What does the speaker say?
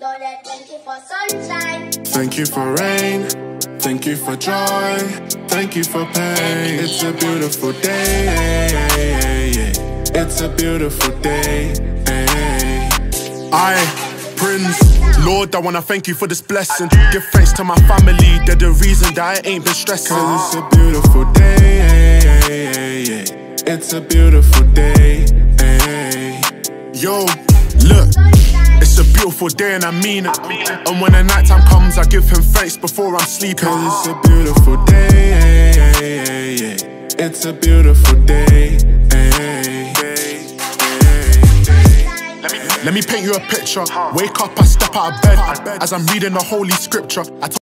Lord, I thank you for sunshine. Thank you for rain. Thank you for joy. Thank you for pain. It's a beautiful day. It's a beautiful day. Prince, Lord, I wanna thank you for this blessing. Give thanks to my family, they're the reason that I ain't been stressing. Cause it's a beautiful day. It's a beautiful day. Yo, look, it's a beautiful day and I mean it. And when the night time comes, I give him thanks before I'm sleeping. Cause it's a beautiful day. It's a beautiful day. Let me paint you a picture. Wake up, I step out of bed as I'm reading the holy scripture.